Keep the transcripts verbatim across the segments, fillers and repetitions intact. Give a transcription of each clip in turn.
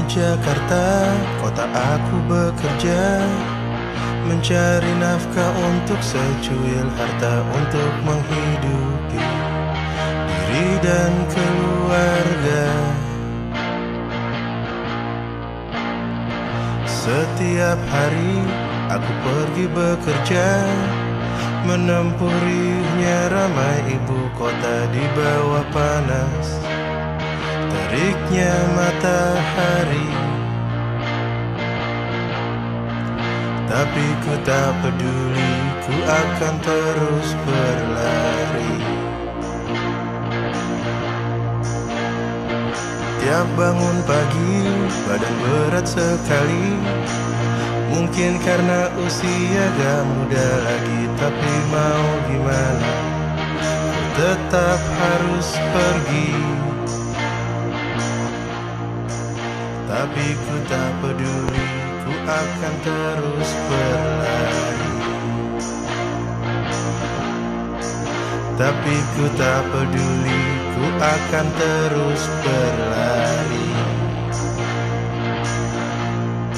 Jakarta, kota aku bekerja, mencari nafkah untuk secuil harta untuk menghidupi diri dan keluarga. Setiap hari aku pergi bekerja, menempuh riuhnya ramai ibu kota di bawah panas teriknya matahari. Tapi ku tak peduli, ku akan terus berlari. Tiap bangun pagi, badan berat sekali. Mungkin karena usia gak muda lagi, tapi mau gimana, ku tetap harus pergi. Tapi ku tak peduli, ku akan terus berlari. Tapi ku tak peduli, ku akan terus berlari.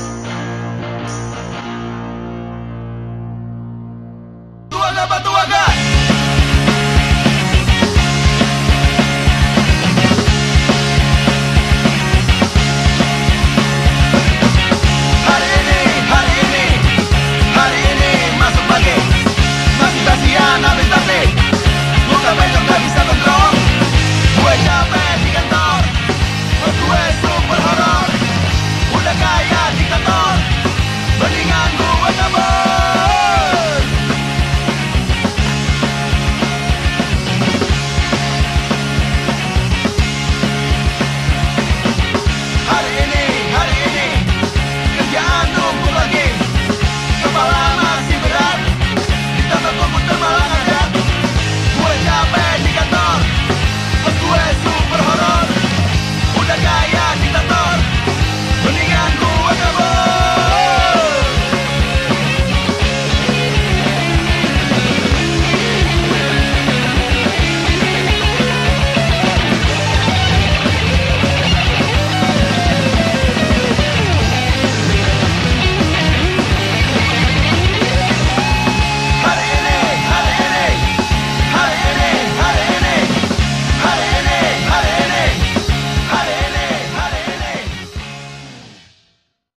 Tuaga Batuaga!